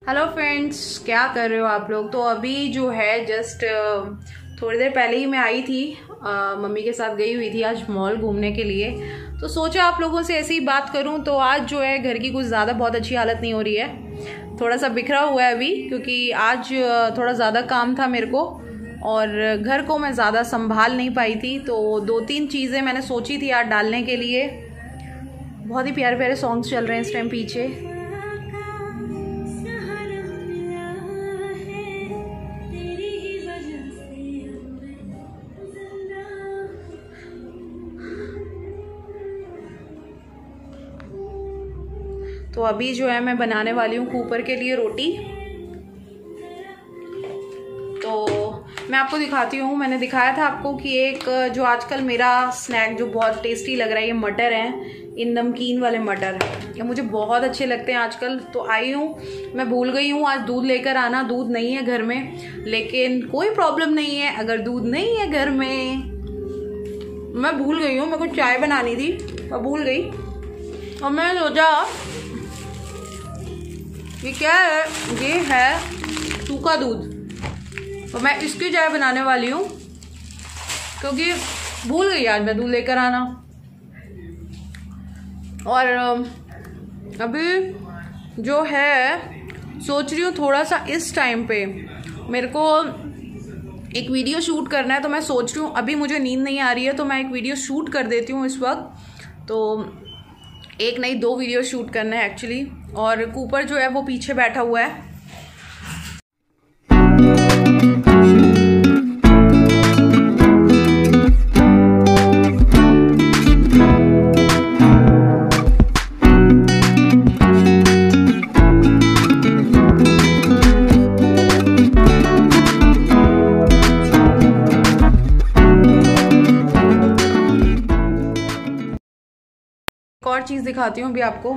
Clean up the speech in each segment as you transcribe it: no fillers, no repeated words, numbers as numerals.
Hello friends, क्या कर रहे हो आप लोग। तो अभी जो है जस्ट थोड़ी देर पहले ही मैं आई थी, मम्मी के साथ गई हुई थी आज मॉल घूमने के लिए। तो सोचा आप लोगों से ऐसे ही बात करूं। तो आज जो है घर की कुछ ज़्यादा बहुत अच्छी हालत नहीं हो रही है, थोड़ा सा बिखरा हुआ है अभी, क्योंकि आज थोड़ा ज़्यादा काम था मेरे को और घर को मैं ज़्यादा संभाल नहीं पाई थी। तो 2-3 चीज़ें मैंने सोची थी आज डालने के लिए। बहुत ही प्यारे प्यारे सॉन्ग्स चल रहे हैं इस टाइम पीछे। तो अभी जो है मैं बनाने वाली हूँ कूपर के लिए रोटी। तो मैं आपको दिखाती हूँ, मैंने दिखाया था आपको कि एक जो आजकल मेरा स्नैक जो बहुत टेस्टी लग रहा है, ये मटर है, इन नमकीन वाले मटर, ये मुझे बहुत अच्छे लगते हैं आजकल। तो आई हूँ, मैं भूल गई हूँ आज दूध लेकर आना, दूध नहीं है घर में, लेकिन कोई प्रॉब्लम नहीं है अगर दूध नहीं है घर में। मैं भूल गई हूँ, मेरे को चाय बनानी थी और भूल गई, और मैंने सोचा ये क्या है, ये है सूखा दूध, तो मैं इसकी चाय बनाने वाली हूँ क्योंकि भूल गई आज मैं दूध लेकर आना। और अभी जो है सोच रही हूँ थोड़ा सा इस टाइम पे मेरे को एक वीडियो शूट करना है। तो मैं सोच रही हूँ अभी मुझे नींद नहीं आ रही है तो मैं एक वीडियो शूट कर देती हूँ इस वक्त। तो एक नहीं 2 वीडियो शूट करना है एक्चुअली। और कूपर जो है वो पीछे बैठा हुआ है। एक और चीज़ दिखाती हूँ अभी आपको,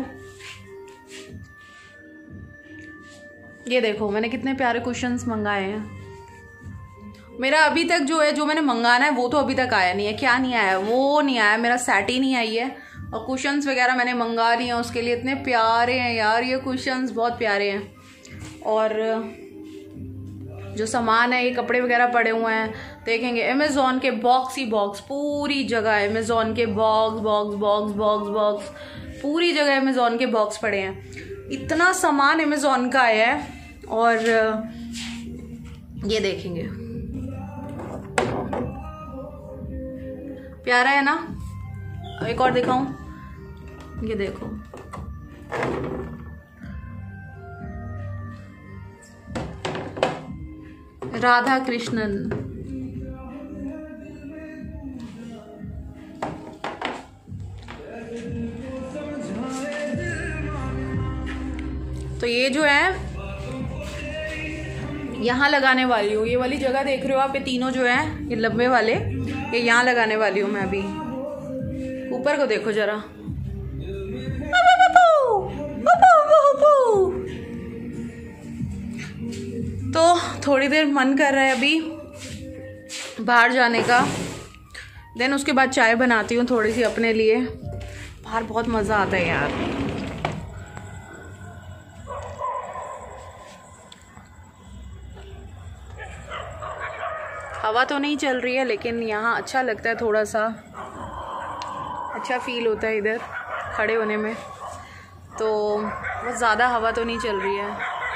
ये देखो मैंने कितने प्यारे कुशन्स मंगाए हैं। मेरा अभी तक जो है, जो मैंने मंगाना है वो तो अभी तक आया नहीं है। क्या नहीं आया, वो नहीं आया, मेरा सेट ही नहीं आई है। और कुशन्स वगैरह मैंने मंगा लिए हैं उसके लिए, इतने प्यारे हैं यार ये कुशन्स, बहुत प्यारे हैं। और जो सामान है, ये कपड़े वगैरह पड़े हुए हैं, देखेंगे अमेज़ॉन के बॉक्स ही बॉक्स, पूरी जगह अमेज़ॉन के box box box box box, पूरी जगह अमेज़ॉन के बॉक्स पड़े हैं। इतना सामान अमेज़ॉन का आया है। और ये देखेंगे, प्यारा है ना। एक और दिखाऊं, ये देखो, राधा कृष्णन। तो ये जो है यहाँ लगाने वाली हूँ, ये वाली जगह देख रहे हो आप, ये तीनों जो है ये लंबे वाले, ये यहाँ लगाने वाली हूँ मैं अभी। ऊपर को देखो जरा, तो थोड़ी देर मन कर रहा है अभी बाहर जाने का, देन उसके बाद चाय बनाती हूँ थोड़ी सी अपने लिए। बाहर बहुत मज़ा आता है यार। हवा तो नहीं चल रही है लेकिन यहाँ अच्छा लगता है, थोड़ा सा अच्छा फील होता है इधर खड़े होने में। तो बहुत ज़्यादा हवा तो नहीं चल रही है।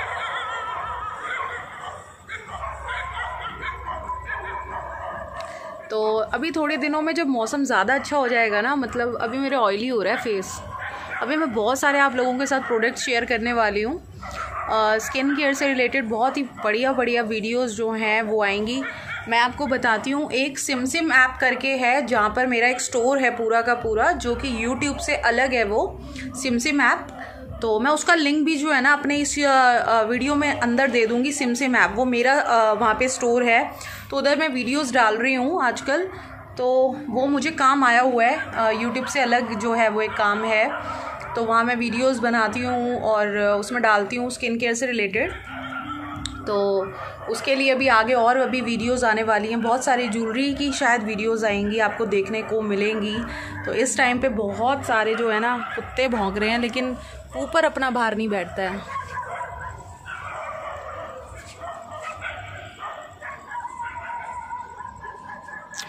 तो अभी थोड़े दिनों में जब मौसम ज़्यादा अच्छा हो जाएगा ना, मतलब अभी मेरे ऑयली हो रहा है फेस, अभी मैं बहुत सारे आप लोगों के साथ प्रोडक्ट्स शेयर करने वाली हूँ। स्किन केयर से रिलेटेड बहुत ही बढ़िया बढ़िया वीडियोस जो हैं वो आएंगी। मैं आपको बताती हूँ, एक सिमसिम ऐप करके है जहाँ पर मेरा एक स्टोर है पूरा का पूरा, जो कि यूट्यूब से अलग है वो सिमसिम ऐप। तो मैं उसका लिंक भी जो है ना अपने इस वीडियो में अंदर दे दूँगी। सिमसिम ऐप वो मेरा वहाँ पे स्टोर है, तो उधर मैं वीडियोस डाल रही हूँ आजकल। तो वो मुझे काम आया हुआ है, यूट्यूब से अलग जो है वो एक काम है। तो वहाँ मैं वीडियोस बनाती हूँ और उसमें डालती हूँ स्किन केयर से रिलेटेड। तो उसके लिए भी आगे और अभी वीडियोस आने वाली हैं, बहुत सारी ज्वेलरी की शायद वीडियोस आएंगी आपको देखने को मिलेंगी। तो इस टाइम पे बहुत सारे जो है ना कुत्ते भौंक रहे हैं, लेकिन ऊपर अपना बाहर नहीं बैठता है।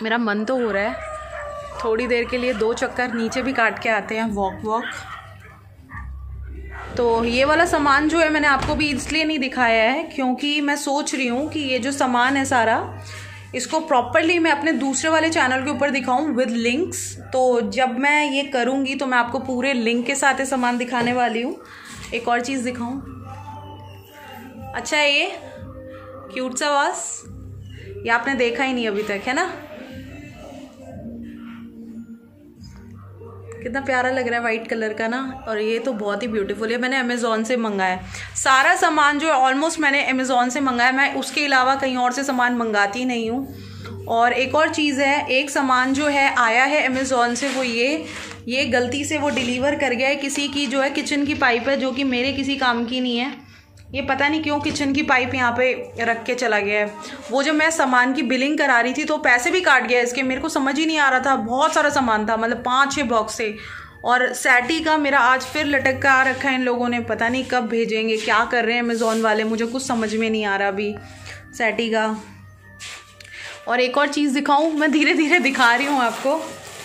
मेरा मन तो हो रहा है थोड़ी देर के लिए 2 चक्कर नीचे भी काट के आते हैं, वॉक। तो ये वाला सामान जो है मैंने आपको भी इसलिए नहीं दिखाया है क्योंकि मैं सोच रही हूँ कि ये जो सामान है सारा, इसको प्रॉपरली मैं अपने दूसरे वाले चैनल के ऊपर दिखाऊं विद लिंक्स। तो जब मैं ये करूँगी तो मैं आपको पूरे लिंक के साथ ये सामान दिखाने वाली हूँ। एक और चीज़ दिखाऊं, अच्छा ये क्यूट सा वास, ये आपने देखा ही नहीं अभी तक, है ना? कितना प्यारा लग रहा है वाइट कलर का ना। और ये तो बहुत ही ब्यूटीफुल है, मैंने अमेज़ॉन से मंगाया। सारा सामान जो है ऑलमोस्ट मैंने अमेज़ॉन से मंगाया, मैं उसके अलावा कहीं और से सामान मंगाती नहीं हूँ। और एक और चीज़ है, एक सामान जो है आया है अमेज़ॉन से, वो ये गलती से वो डिलीवर कर गया है किसी की जो है किचन की पाइप है, जो कि मेरे किसी काम की नहीं है। ये पता नहीं क्यों किचन की पाइप यहाँ पे रख के चला गया है। वो जब मैं सामान की बिलिंग करा रही थी तो पैसे भी काट गया इसके, मेरे को समझ ही नहीं आ रहा था। बहुत सारा सामान था, मतलब 5-6 बॉक्स थे। और सैटी का मेरा आज फिर लटक का आ रखा है इन लोगों ने, पता नहीं कब भेजेंगे, क्या कर रहे हैं अमेज़ॉन वाले, मुझे कुछ समझ में नहीं आ रहा अभी सैटी का। और एक और चीज़ दिखाऊँ, मैं धीरे धीरे दिखा रही हूँ आपको,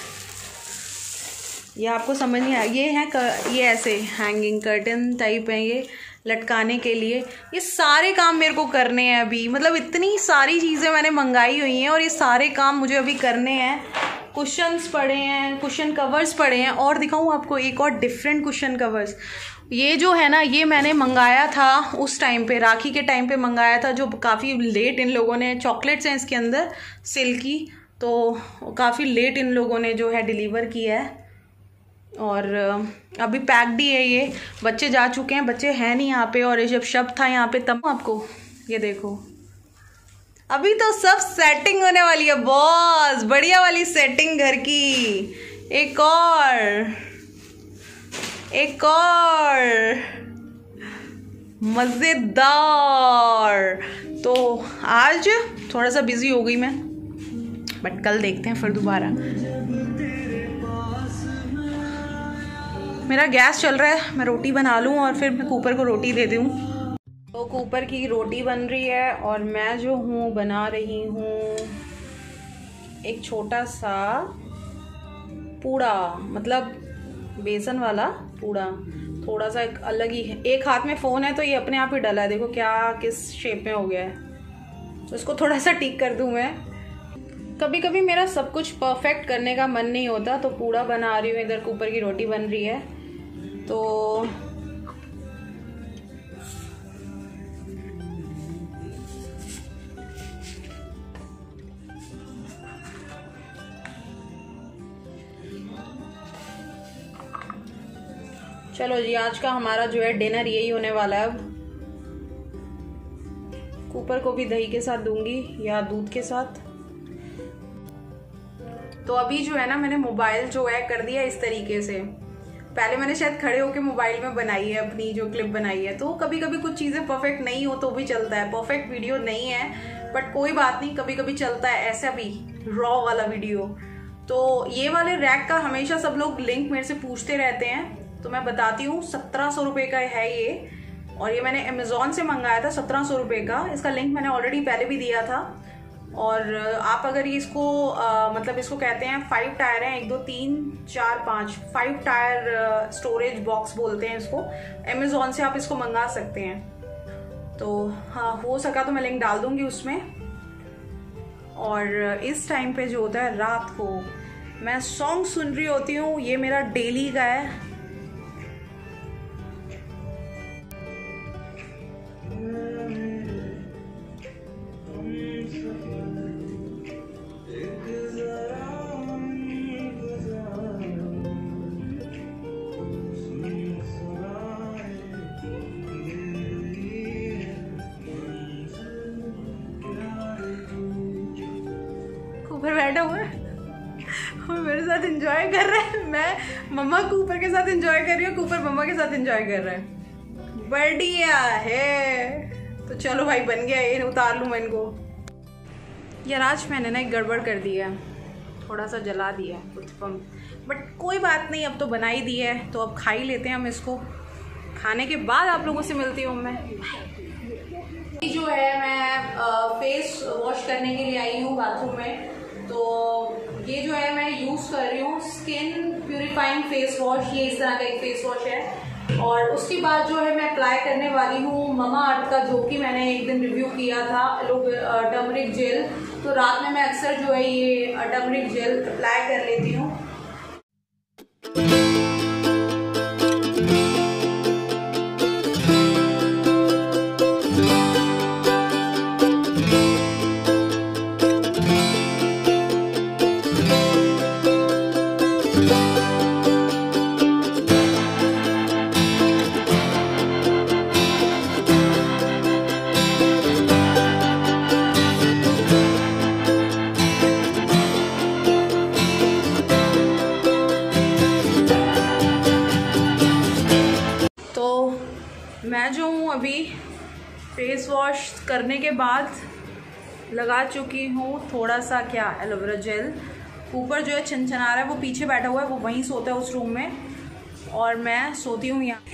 ये आपको समझ नहीं आया। ये है ये ऐसे हैंगिंग कर्टन टाइप है, ये लटकाने के लिए। ये सारे काम मेरे को करने हैं अभी, मतलब इतनी सारी चीज़ें मैंने मंगाई हुई हैं और ये सारे काम मुझे अभी करने हैं। कुशन्स पड़े हैं, कुशन कवर्स पड़े हैं। और दिखाऊँ आपको एक और डिफरेंट कुशन कवर्स, ये जो है ना, ये मैंने मंगाया था उस टाइम पे, राखी के टाइम पे मंगाया था, जो काफ़ी लेट इन लोगों ने, चॉकलेट्स हैं इसके अंदर सिल्की, तो काफ़ी लेट इन लोगों ने जो है डिलीवर किया है। और अभी पैक्ड ही है ये, बच्चे जा चुके हैं, बच्चे हैं नहीं यहाँ पे। और जब शब था यहाँ पे तब आपको ये देखो, अभी तो सब सेटिंग होने वाली है बॉस, बढ़िया वाली सेटिंग घर की। एक और मज़ेदार। तो आज थोड़ा सा बिजी हो गई मैं, बट कल देखते हैं फिर दोबारा। मेरा गैस चल रहा है, मैं रोटी बना लूँ और फिर मैं कूपर को रोटी दे दूँ। तो कूपर की रोटी बन रही है और मैं जो हूँ बना रही हूँ एक छोटा सा पूड़ा, मतलब बेसन वाला पूड़ा, थोड़ा सा एक अलग ही है। एक हाथ में फ़ोन है तो ये अपने आप ही डला है, देखो क्या किस शेप में हो गया है। तो इसको थोड़ा सा ठीक कर दूँ मैं। कभी कभी मेरा सब कुछ परफेक्ट करने का मन नहीं होता, तो पूड़ा बना रही हूँ, इधर कूपर की रोटी बन रही है। तो चलो जी, आज का हमारा जो है डिनर यही होने वाला है। अब कूपर को भी दही के साथ दूंगी या दूध के साथ। तो अभी जो है ना, मैंने मोबाइल जो है कर दिया इस तरीके से। पहले मैंने शायद खड़े होके मोबाइल में बनाई है अपनी जो क्लिप बनाई है, तो कभी कभी कुछ चीज़ें परफेक्ट नहीं हो तो भी चलता है। परफेक्ट वीडियो नहीं है बट कोई बात नहीं, कभी कभी चलता है ऐसा भी रॉ वाला वीडियो। तो ये वाले रैक का हमेशा सब लोग लिंक मेरे से पूछते रहते हैं, तो मैं बताती हूँ। 1700 रुपये का है ये, और ये मैंने अमेज़ॉन से मंगाया था 1700 रुपये का। इसका लिंक मैंने ऑलरेडी पहले भी दिया था। और आप अगर ये इसको मतलब इसको कहते हैं 5 टायर हैं, 1 2 3 4 5 टायर स्टोरेज बॉक्स बोलते हैं इसको। अमेज़ॉन से आप इसको मंगा सकते हैं। तो हाँ, हो सका तो मैं लिंक डाल दूंगी उसमें। और इस टाइम पे जो होता है रात को, मैं सॉन्ग सुन रही होती हूँ, ये मेरा डेली का है। ऊपर बैठा हुआ है और मेरे साथ एंजॉय कर रहा है। मैं मम्मा कूपर के साथ एंजॉय कर रही हूँ, कूपर मम्मा के साथ एंजॉय कर रहा है। बढ़िया है। तो चलो भाई, बन गया ये, उतार लूँ मैं इनको। यार आज मैंने ना एक गड़बड़ कर दी है, थोड़ा सा जला दिया है कुछ पम, बट कोई बात नहीं, अब तो बना ही दी है तो अब खा ही लेते हैं हम इसको। खाने के बाद आप लोगों से मिलती हूँ मैं। जो है मैं फेस वॉश करने के लिए आई हूँ बाथरूम में। तो ये जो है मैं यूज़ कर रही हूँ स्किन प्यूरिफाइंग फेस वॉश। ये इस तरह का एक फेस वॉश है। और उसके बाद जो है मैं अप्लाई करने वाली हूँ ममा अर्थ का, जो कि मैंने एक दिन रिव्यू किया था, टर्मरिक जेल। तो रात में मैं अक्सर जो है ये टर्मरिक जेल अप्लाई कर लेती हूँ। मैं जो हूँ अभी फेस वॉश करने के बाद लगा चुकी हूँ थोड़ा सा क्या एलोवेरा जेल। ऊपर जो है छनछना रहा है, वो पीछे बैठा हुआ है, वो वहीं सोता है उस रूम में, और मैं सोती हूँ यहाँ।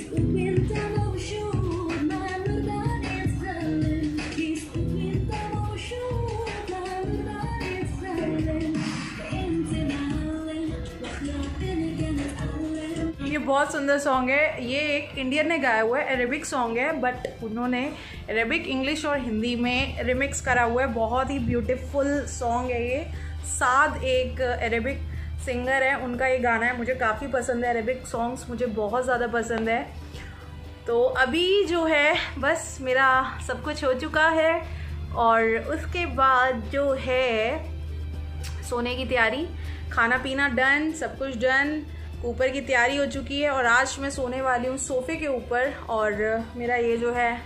ये बहुत सुंदर सॉन्ग है। ये एक इंडियन ने गाया हुआ है, अरेबिक सॉन्ग है, बट उन्होंने अरेबिक, इंग्लिश और हिंदी में रिमिक्स करा हुआ है। बहुत ही ब्यूटीफुल सॉन्ग है ये। साद एक अरेबिक सिंगर है, उनका ये गाना है, मुझे काफ़ी पसंद है। अरेबिक सॉन्ग्स मुझे बहुत ज़्यादा पसंद है। तो अभी जो है बस मेरा सब कुछ हो चुका है, और उसके बाद जो है सोने की तैयारी, खाना पीना डन, सब कुछ डन, ऊपर की तैयारी हो चुकी है। और आज मैं सोने वाली हूँ सोफ़े के ऊपर। और मेरा ये जो है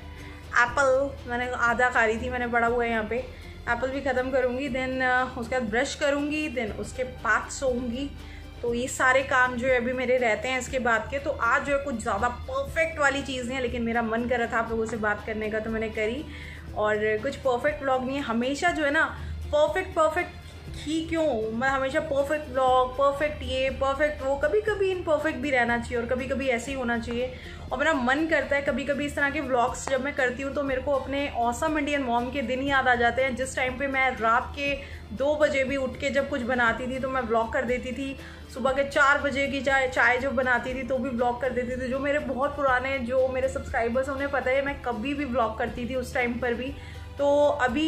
एप्पल मैंने आधा खा रही थी, मैंने पड़ा हुआ है यहाँ पे, एप्पल भी ख़त्म करूँगी, देन उसके बाद ब्रश करूँगी, देन उसके बाद सोऊंगी। तो ये सारे काम जो है अभी मेरे रहते हैं इसके बाद के। तो आज जो है कुछ ज़्यादा परफेक्ट वाली चीज़ नहीं है, लेकिन मेरा मन कर रहा था आप लोगों से बात करने का, तो मैंने करी। और कुछ परफेक्ट व्लॉग नहीं है, हमेशा जो है ना परफेक्ट ही क्यों, मैं हमेशा परफेक्ट व्लॉग, परफेक्ट ये, परफेक्ट वो, कभी कभी इनपरफेक्ट भी रहना चाहिए, और कभी कभी ऐसे ही होना चाहिए। और मेरा मन करता है कभी कभी इस तरह के व्लॉग्स जब मैं करती हूँ तो मेरे को अपने ऑसम इंडियन मॉम के दिन याद आ जाते हैं, जिस टाइम पे मैं रात के 2 बजे भी उठ के जब कुछ बनाती थी तो मैं व्लॉग कर देती थी। सुबह के 4 बजे की चाय जब बनाती थी तो भी व्लॉग कर देती थी। जो मेरे बहुत पुराने जो मेरे सब्सक्राइबर्स उन्हें पता है मैं कभी भी व्लॉग करती थी उस टाइम पर भी। तो अभी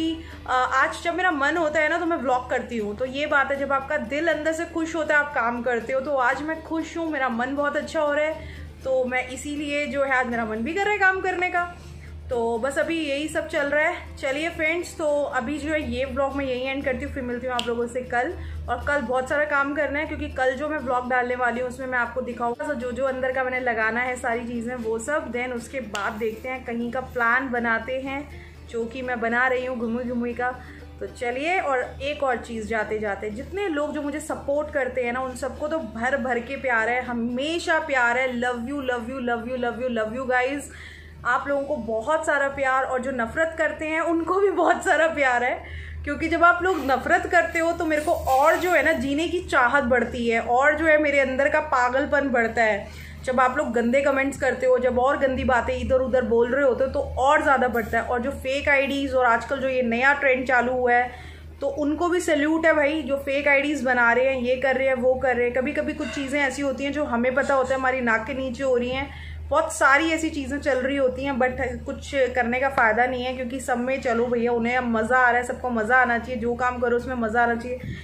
आज जब मेरा मन होता है ना तो मैं व्लॉग करती हूँ। तो ये बात है, जब आपका दिल अंदर से खुश होता है आप काम करते हो। तो आज मैं खुश हूँ, मेरा मन बहुत अच्छा हो रहा है, तो मैं इसीलिए जो है आज मेरा मन भी कर रहा है काम करने का। तो बस अभी यही सब चल रहा है। चलिए फ्रेंड्स, तो अभी जो है ये व्लॉग मैं यही एंड करती हूँ, फिर मिलती हूँ आप लोगों से कल। और कल बहुत सारा काम करना है, क्योंकि कल जो मैं व्लॉग डालने वाली हूँ उसमें मैं आपको दिखाऊंगा जो जो अंदर का मैंने लगाना है सारी चीज़ें वो सब। देन उसके बाद देखते हैं, कहीं का प्लान बनाते हैं, जो कि मैं बना रही हूँ घुमुई का। तो चलिए, और एक और चीज़ जाते जाते, जितने लोग जो मुझे सपोर्ट करते हैं ना उन सबको तो भर भर के प्यार है, हमेशा प्यार है। Love you love you love you love you love you guys. आप लोगों को बहुत सारा प्यार, और जो नफरत करते हैं उनको भी बहुत सारा प्यार है, क्योंकि जब आप लोग नफरत करते हो तो मेरे को और जो है ना जीने की चाहत बढ़ती है, और जो है मेरे अंदर का पागलपन बढ़ता है। जब आप लोग गंदे कमेंट्स करते हो, जब और गंदी बातें इधर उधर बोल रहे होते हो तो और ज़्यादा बढ़ता है। और जो फेक आईडीज़, और आजकल जो ये नया ट्रेंड चालू हुआ है, तो उनको भी सैल्यूट है भाई, जो फेक आईडीज़ बना रहे हैं, ये कर रहे हैं, वो कर रहे हैं। कभी कभी कुछ चीज़ें ऐसी होती हैं जो हमें पता होता है हमारी नाक के नीचे हो रही हैं, बहुत सारी ऐसी चीज़ें चल रही होती हैं, बट कुछ करने का फ़ायदा नहीं है, क्योंकि सब में चलो भैया, उन्हें अब मज़ा आ रहा है, सबको मज़ा आना चाहिए, जो काम करो उसमें मज़ा आना चाहिए।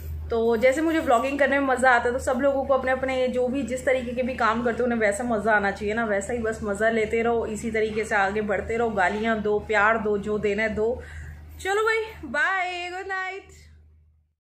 तो जैसे मुझे व्लॉगिंग करने में मज़ा आता है, तो सब लोगों को अपने अपने जो भी जिस तरीके के भी काम करते हो उन्हें वैसा मज़ा आना चाहिए ना, वैसा ही बस मज़ा लेते रहो, इसी तरीके से आगे बढ़ते रहो। गालियाँ दो, प्यार दो, जो देना है दो। चलो भाई, बाय, गुड नाइट।